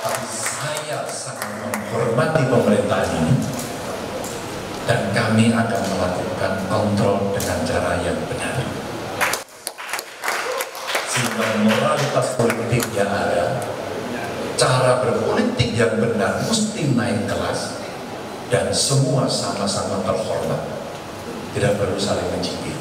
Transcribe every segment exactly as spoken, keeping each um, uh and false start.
Tapi saya sangat menghormati pemerintahan ini dan kami akan melakukan kontrol dengan cara yang benar. Sehingga moralitas politik yang ada, cara berpolitik yang benar mesti naik kelas dan semua sama-sama terhormat. Tidak perlu saling mencibir.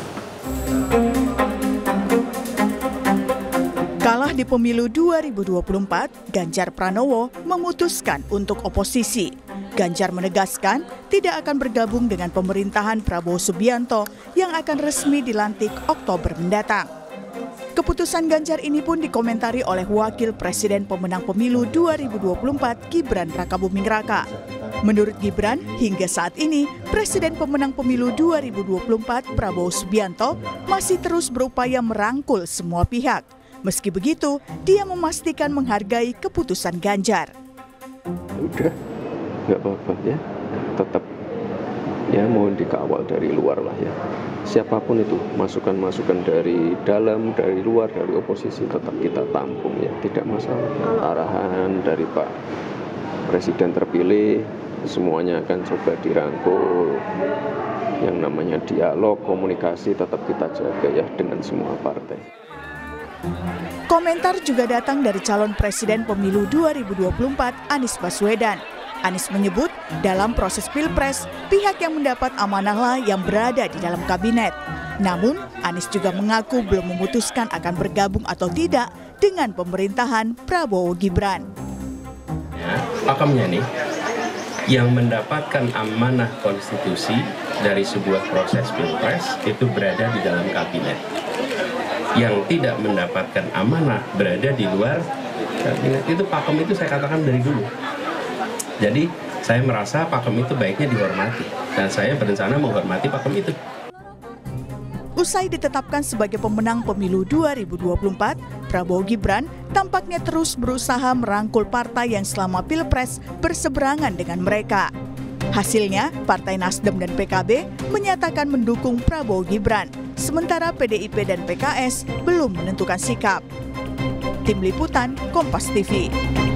Kalah di pemilu dua ribu dua puluh empat, Ganjar Pranowo memutuskan untuk oposisi. Ganjar menegaskan tidak akan bergabung dengan pemerintahan Prabowo Subianto yang akan resmi dilantik Oktober mendatang. Keputusan Ganjar ini pun dikomentari oleh Wakil Presiden pemenang pemilu dua ribu dua puluh empat, Gibran Rakabuming Raka. Menurut Gibran, hingga saat ini, Presiden pemenang pemilu dua ribu dua puluh empat, Prabowo Subianto, masih terus berupaya merangkul semua pihak. Meski begitu, dia memastikan menghargai keputusan Ganjar. Udah, nggak apa-apa ya, tetap ya mohon dikawal dari luar lah ya. Siapapun itu, masukan-masukan dari dalam, dari luar, dari oposisi tetap kita tampung ya, tidak masalah. Arahan dari Pak Presiden terpilih, semuanya akan coba dirangkul. Yang namanya dialog, komunikasi tetap kita jaga ya dengan semua partai. Komentar juga datang dari calon presiden pemilu dua ribu dua puluh empat, Anies Baswedan. Anies menyebut dalam proses pilpres, pihak yang mendapat amanahlah yang berada di dalam kabinet. Namun, Anies juga mengaku belum memutuskan akan bergabung atau tidak dengan pemerintahan Prabowo Gibran. Ya, pakemnya nih, yang mendapatkan amanah konstitusi dari sebuah proses pilpres itu berada di dalam kabinet. Yang tidak mendapatkan amanah berada di luar kabinet. Itu pakem itu saya katakan dari dulu. Jadi saya merasa pakem itu baiknya dihormati dan saya berencana menghormati pakem itu. Usai ditetapkan sebagai pemenang pemilu dua ribu dua puluh empat, Prabowo Gibran tampaknya terus berusaha merangkul partai yang selama pilpres berseberangan dengan mereka. Hasilnya, Partai Nasdem dan P K B menyatakan mendukung Prabowo Gibran, sementara P D I P dan P K S belum menentukan sikap. Tim Liputan, Kompas T V.